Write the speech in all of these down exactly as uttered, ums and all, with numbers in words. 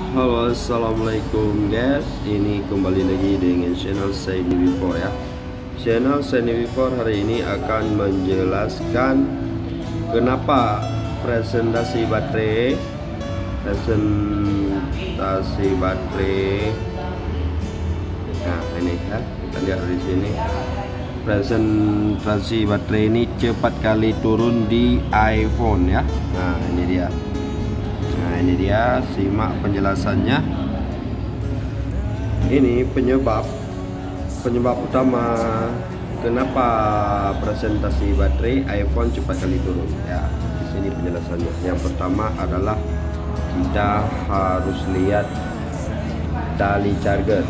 Halo, assalamualaikum guys. Ini kembali lagi dengan channel saya Nivifor ya. Channel saya Nivifor hari ini akan menjelaskan kenapa presentasi baterai presentasi baterai. Nah ini ya, kita lihat di sini presentasi baterai ini cepat kali turun di iPhone ya. Nah ini dia. Nah ini dia, simak penjelasannya. Ini penyebab penyebab utama kenapa presentasi baterai iPhone cepat kali turun. Ya, di sini penjelasannya. Yang pertama adalah kita harus lihat tali charger.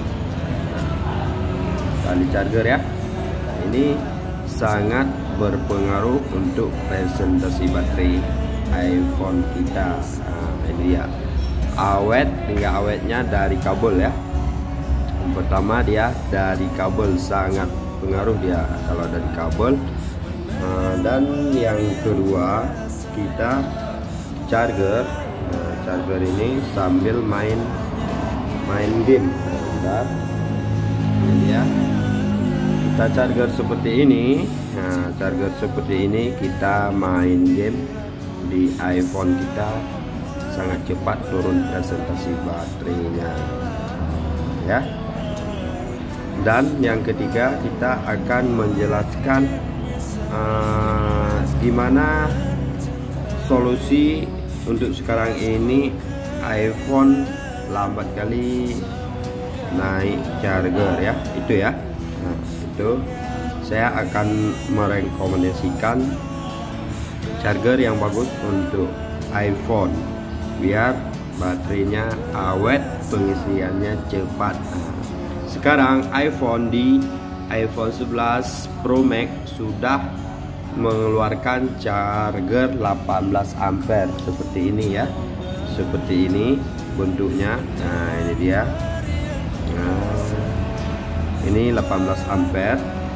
Tali charger ya. Nah, ini sangat berpengaruh untuk presentasi baterai iPhone kita. Nah, ini dia, awet hingga awetnya dari kabel ya. Yang pertama dia dari kabel, sangat pengaruh dia kalau dari kabel. Nah, dan yang kedua kita charger. Nah, charger ini sambil main main game. Nah, ini ya, kita charger seperti ini. Nah, charger seperti ini kita main game di iPhone kita, sangat cepat turun presentasi baterainya ya. Dan yang ketiga kita akan menjelaskan uh, gimana solusi untuk sekarang ini iPhone lambat kali naik charger ya, itu ya. Nah, itu saya akan merekomendasikan charger yang bagus untuk iPhone biar baterainya awet, pengisiannya cepat. Nah, sekarang iPhone di iPhone sebelas Pro Max sudah mengeluarkan charger delapan belas ampere seperti ini ya, seperti ini bentuknya. Nah ini dia. Nah, ini delapan belas ampere.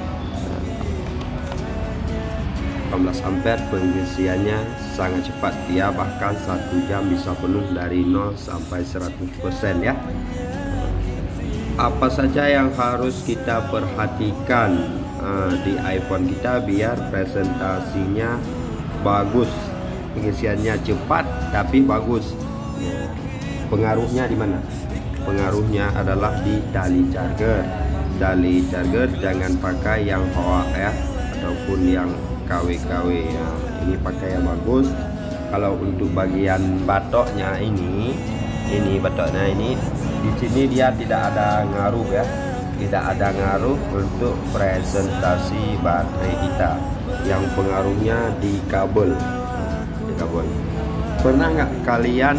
delapan belas ampere, pengisiannya sangat cepat, dia bahkan satu jam bisa penuh dari nol sampai seratus persen ya. Apa saja yang harus kita perhatikan uh, di iPhone kita biar presentasinya bagus, pengisiannya cepat tapi bagus. Pengaruhnya di mana? Pengaruhnya adalah di tali charger. Tali charger jangan pakai yang hoa ya, ataupun yang K W K W ya. Ini pakai yang bagus. Kalau untuk bagian batoknya ini, ini batoknya ini, di sini dia tidak ada ngaruh ya, tidak ada ngaruh untuk presentasi baterai kita. Yang pengaruhnya di kabel, di kabel. Pernah nggak kalian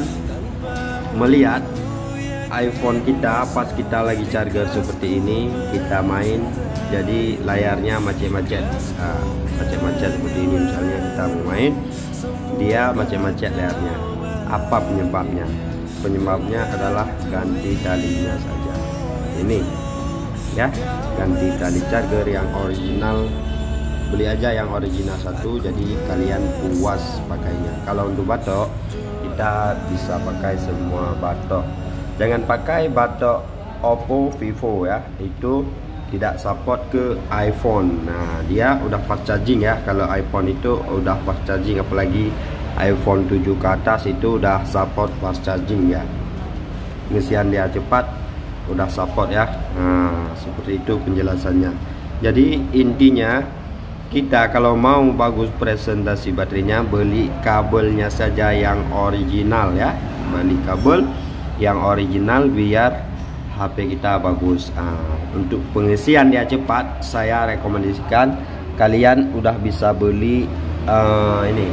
melihat iPhone kita pas kita lagi charger seperti ini, kita main jadi layarnya macet-macet, nah, macet-macet seperti ini. Misalnya kita mau main, dia macet-macet layarnya. Apa penyebabnya? Penyebabnya adalah ganti talinya saja. Ini ya, ganti tali charger yang original. Beli aja yang original satu, jadi kalian puas pakainya. Kalau untuk batok, kita bisa pakai semua batok. Jangan pakai batok Oppo, Vivo ya, itu tidak support ke iPhone. Nah dia udah fast charging ya, kalau iPhone itu udah fast charging, apalagi iPhone tujuh ke atas itu udah support fast charging ya, pengisian dia cepat, udah support ya. Nah seperti itu penjelasannya. Jadi intinya kita kalau mau bagus presentasi baterainya, beli kabelnya saja yang original ya, beli kabel yang original biar H P kita bagus. Nah, untuk pengisian dia cepat, saya rekomendasikan kalian udah bisa beli uh, ini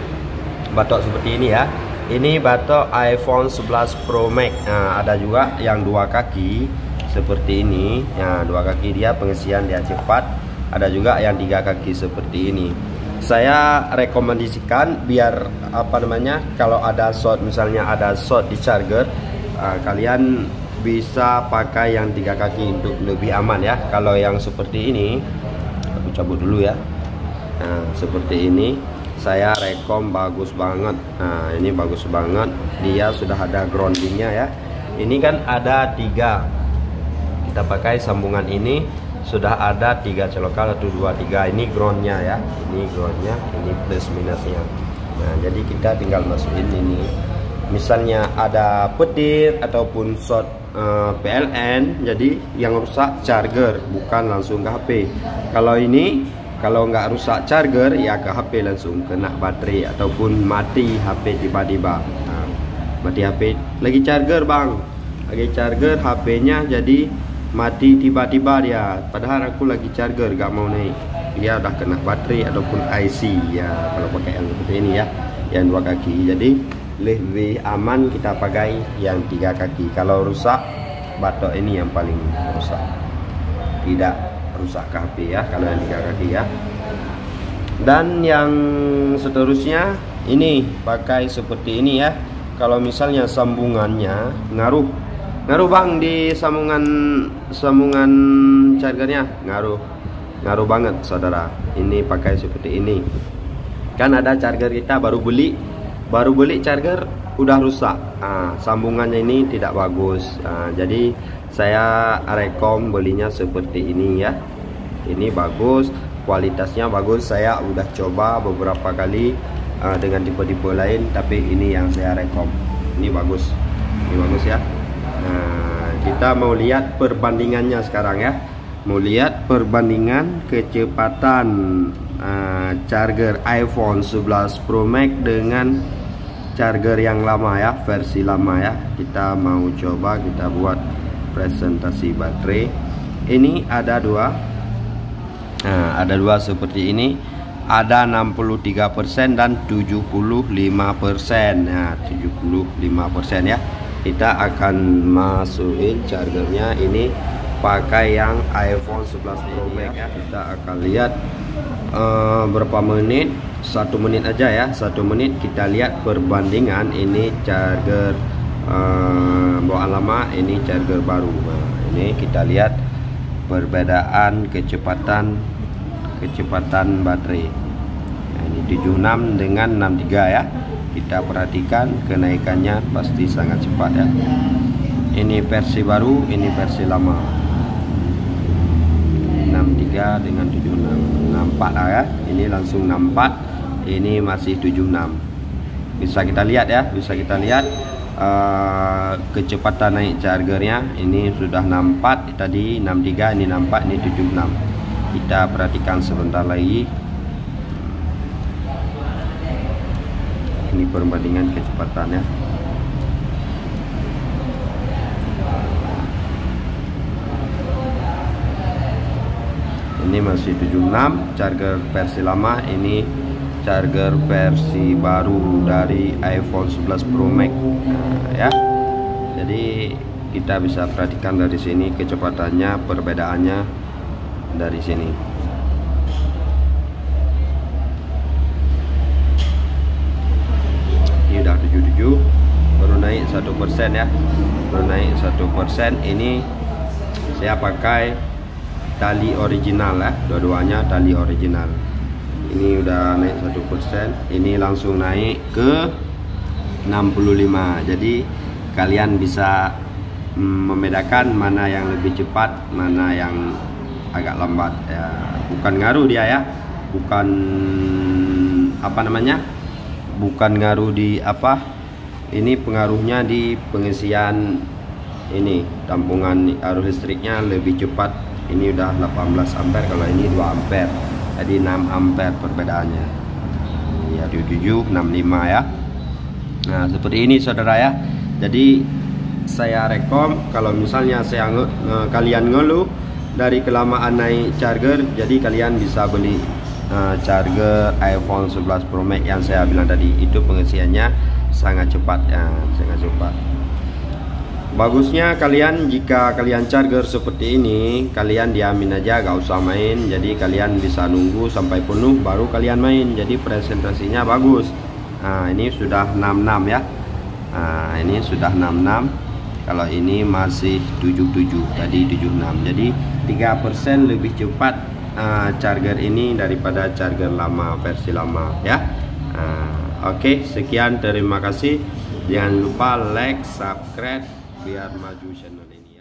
batok seperti ini ya. Ini batok iPhone sebelas Pro Max. Nah, ada juga yang dua kaki seperti ini. Nah, dua kaki dia pengisian dia cepat. Ada juga yang tiga kaki seperti ini. Saya rekomendasikan biar apa namanya, kalau ada short, misalnya ada short di charger, uh, kalian bisa pakai yang tiga kaki untuk lebih aman ya. Kalau yang seperti ini, aku cabut dulu ya. Nah seperti ini saya rekom bagus banget. Nah ini bagus banget, dia sudah ada groundingnya ya. Ini kan ada tiga, kita pakai sambungan ini sudah ada tiga colokan, satu dua tiga. Ini groundnya ya, ini groundnya, ini plus minusnya. Nah jadi kita tinggal masukin ini. Misalnya ada petir ataupun short uh, P L N, jadi yang rusak charger, bukan langsung ke H P. Kalau ini kalau nggak rusak charger ya ke H P langsung kena baterai ataupun mati H P tiba-tiba. Nah, mati H P lagi charger bang, lagi charger H P-nya jadi mati tiba-tiba dia. Padahal aku lagi charger gak mau naik, dia udah kena baterai ataupun I C ya. Kalau pakai yang seperti ini ya, yang dua kaki, jadi lebih aman kita pakai yang tiga kaki. Kalau rusak batok ini yang paling rusak, tidak rusak ke H P ya kalau yang tiga kaki ya. Dan yang seterusnya ini pakai seperti ini ya. Kalau misalnya sambungannya ngaruh ngaruh bang di sambungan sambungan chargernya, ngaruh ngaruh banget saudara. Ini pakai seperti ini kan, ada charger kita baru beli baru beli charger udah rusak. Nah, sambungannya ini tidak bagus. Nah, jadi saya rekom belinya seperti ini ya. Ini bagus, kualitasnya bagus. Saya udah coba beberapa kali uh, dengan tipe-tipe lain, tapi ini yang saya rekom. Ini bagus, ini bagus ya. Nah, kita mau lihat perbandingannya sekarang ya. Mau lihat perbandingan kecepatan uh, charger iPhone sebelas Pro Max dengan charger yang lama ya, versi lama ya. Kita mau coba kita buat presentasi baterai. Ini ada dua. Nah, ada dua seperti ini. Ada enam puluh tiga persen dan tujuh puluh lima persen. Nah, tujuh puluh lima persen ya. Kita akan masukin chargernya ini pakai yang iPhone sebelas Pro Max ya. Kita akan lihat uh, berapa menit. Satu menit aja ya, satu menit kita lihat perbandingan ini charger uh, bawaan lama, ini charger baru. Nah, ini kita lihat perbedaan kecepatan kecepatan baterai. Nah, ini tujuh puluh enam dengan enam puluh tiga ya. Kita perhatikan kenaikannya pasti sangat cepat ya. Ini versi baru, ini versi lama. enam puluh tiga dengan tujuh puluh enam, enam puluh empat lah ya. Ini langsung enam puluh empat, ini masih tujuh puluh enam. Bisa kita lihat ya, bisa kita lihat uh, kecepatan naik chargernya. Ini sudah enam puluh empat, tadi enam puluh tiga, ini enam puluh empat, ini tujuh puluh enam. Kita perhatikan sebentar lagi. Ini perbandingan kecepatannya. Ini masih tujuh puluh enam charger versi lama, ini charger versi baru dari iPhone sebelas Pro Max. Nah, ya. Jadi kita bisa perhatikan dari sini kecepatannya, perbedaannya dari sini. Ini udah tujuh puluh tujuh, baru naik satu persen ya. Baru naik satu persen. Ini saya pakai tali original ya, dua-duanya tali original. Ini udah naik satu persen, ini langsung naik ke enam puluh lima. Jadi kalian bisa mm, membedakan mana yang lebih cepat, mana yang agak lambat ya. Bukan ngaruh dia ya, bukan apa namanya, bukan ngaruh di apa, ini pengaruhnya di pengisian ini tampungan arus listriknya lebih cepat. Ini udah delapan belas ampere, kalau ini dua ampere, jadi enam ampere perbedaannya ya. Tujuh tujuh enam lima ya. Nah seperti ini saudara ya. Jadi saya rekom kalau misalnya saya nge nge kalian ngeluh dari kelamaan naik charger, jadi kalian bisa beli uh, charger iPhone sebelas Pro Max yang saya bilang tadi. Itu pengisiannya sangat cepat ya, sangat cepat. Bagusnya kalian jika kalian charger seperti ini, kalian diamin aja, gak usah main. Jadi kalian bisa nunggu sampai penuh baru kalian main. Jadi presentasinya bagus. Nah ini sudah enam puluh enam ya. Nah ini sudah enam puluh enam. Kalau ini masih tujuh puluh tujuh, tadi tujuh puluh enam. Jadi tiga persen lebih cepat uh, charger ini daripada charger lama, versi lama ya. uh, Oke okay, sekian, terima kasih. Jangan lupa like, subscribe, biar maju channel ini.